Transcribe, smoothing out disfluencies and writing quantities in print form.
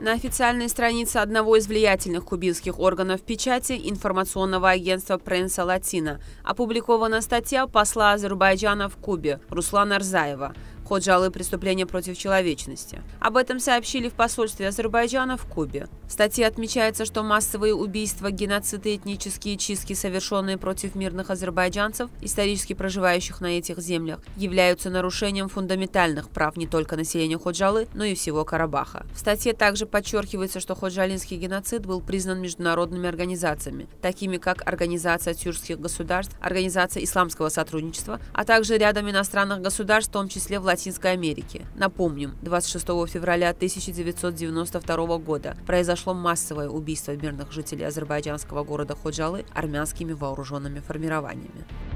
На официальной странице одного из влиятельных кубинских органов печати информационного агентства «Пренса Латина» опубликована статья посла Азербайджана в Кубе Руслана Рзаева «Ходжалы. Преступления против человечности». Об этом сообщили в посольстве Азербайджана в Кубе. В статье отмечается, что массовые убийства, геноцид и этнические чистки, совершенные против мирных азербайджанцев, исторически проживающих на этих землях, являются нарушением фундаментальных прав не только населения Ходжалы, но и всего Карабаха. В статье также подчеркивается, что ходжалинский геноцид был признан международными организациями, такими как Организация тюркских государств, Организация исламского сотрудничества, а также рядом иностранных государств, в том числе в Латинской Америке. Напомним, 26 февраля 1992 года произошло массовое убийство мирных жителей азербайджанского города Ходжалы армянскими вооруженными формированиями.